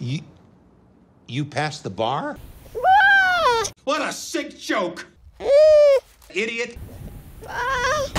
You passed the bar? What a sick joke! Idiot!